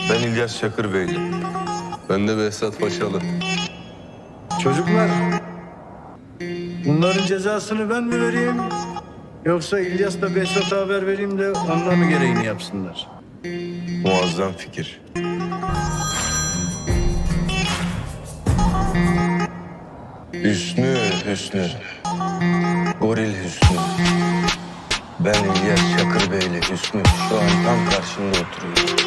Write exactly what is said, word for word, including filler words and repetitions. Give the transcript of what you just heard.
Ben İlyas Çakırbeyli. Ben de Behzat Paşalı. Çocuklar, bunların cezasını ben mi vereyim? Yoksa İlyas'la Behzat'a haber vereyim de onlar mı gereğini yapsınlar? Muazzam fikir. Hüsnü, Hüsnü. Goril Hüsnü. Ben İlyas Çakırbeyli Hüsnü. Şu an tam karşımda oturuyor.